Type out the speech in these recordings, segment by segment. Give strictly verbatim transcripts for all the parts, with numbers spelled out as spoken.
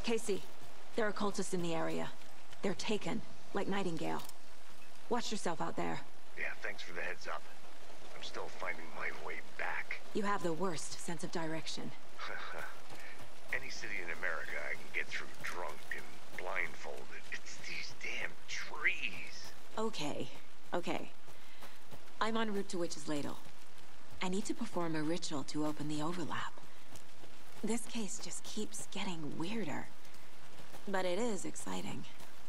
Casey, there are cultists in the area. They're taken, like Nightingale. Watch yourself out there. Yeah, thanks for the heads up. I'm still finding my way back. You have the worst sense of direction. Any city in America I can get through drunk and blindfolded. It's these damn trees. Okay, okay. I'm en route to Witch's Ladle. I need to perform a ritual to open the overlap. This case just keeps getting weirder. But it is exciting.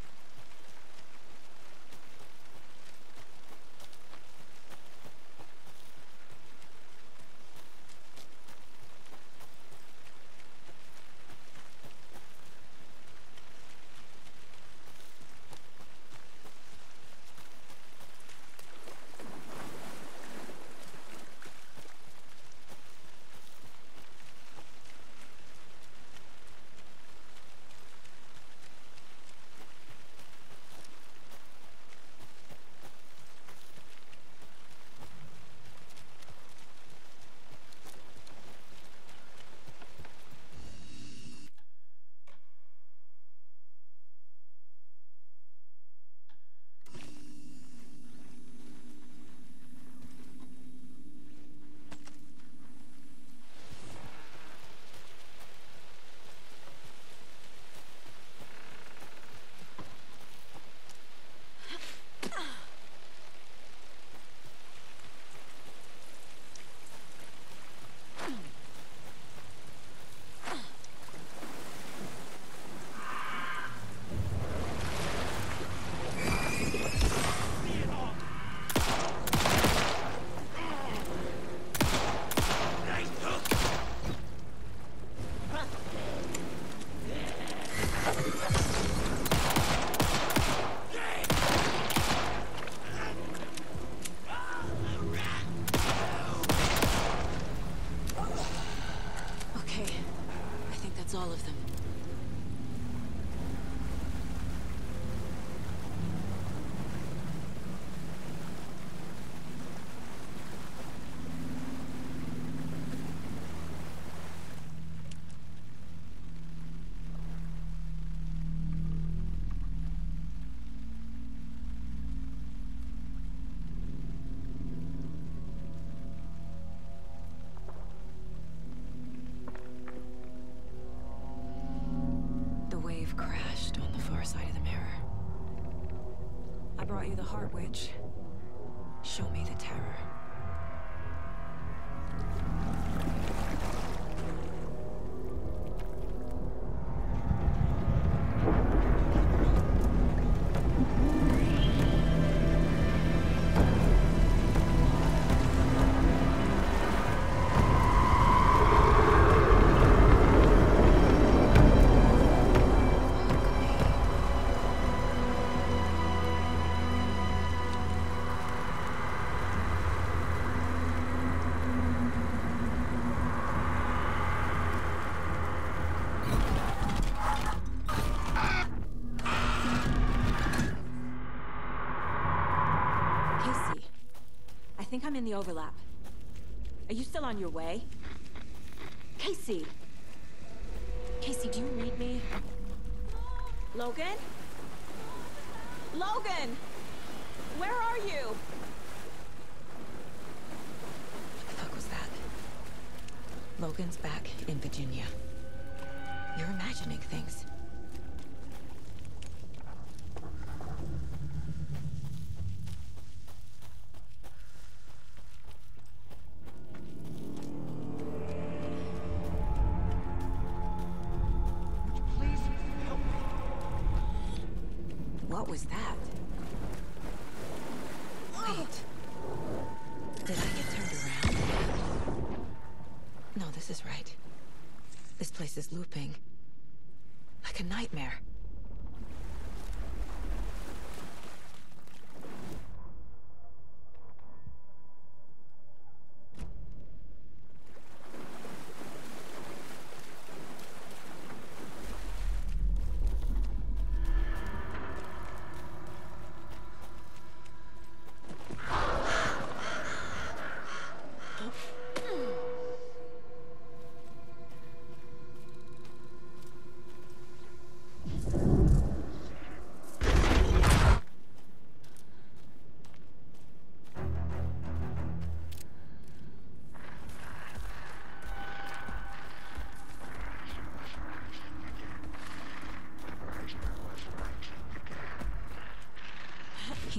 All of them. Crashed on the far side of the mirror. I brought you the Heart Witch. Show me the terror. I think I'm in the overlap. Are you still on your way? Casey! Casey, do you read me? Logan? Logan! Where are you? What the fuck was that? Logan's back in Virginia. You're imagining things. What was that? Wait. Did I get turned around? No, this is right. This place is looping. Like a nightmare.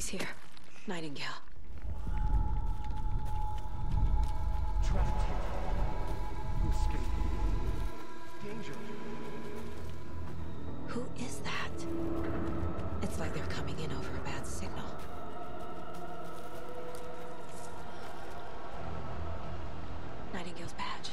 here. Nightingale. Trapped here. To escape. Danger. Who is that? It's like they're coming in over a bad signal. Nightingale's badge.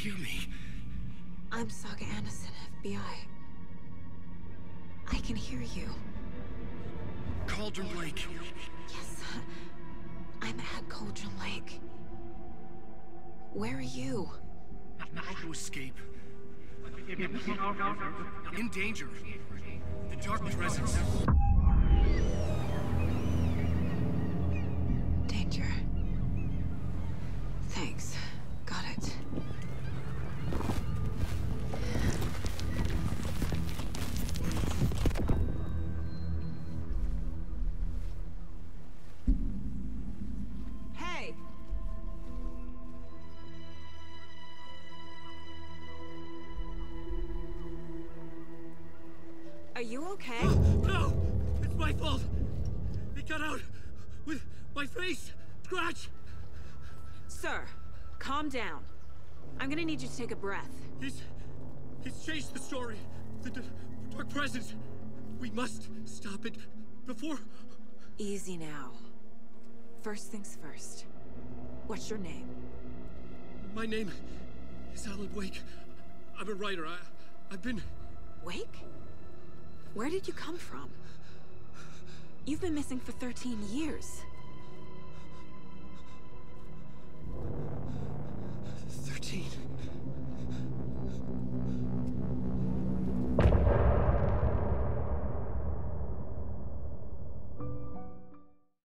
hear me? I'm Saga Anderson, F B I. I can hear you. Cauldron Lake. Yes, I'm at Cauldron Lake. Where are you? How to escape. In danger. The Dark Presence. Danger. Thanks. Got it. Hey! Are you okay? No! It's my fault! It got out with my face! Scratch! Sir, calm down. I'm gonna need you to take a breath. He's... he's changed the story. The d Dark Presence. We must stop it before... Easy now. First things first. What's your name? My name is Alan Wake. I'm a writer. I, I've been... Wake? Where did you come from? You've been missing for thirteen years.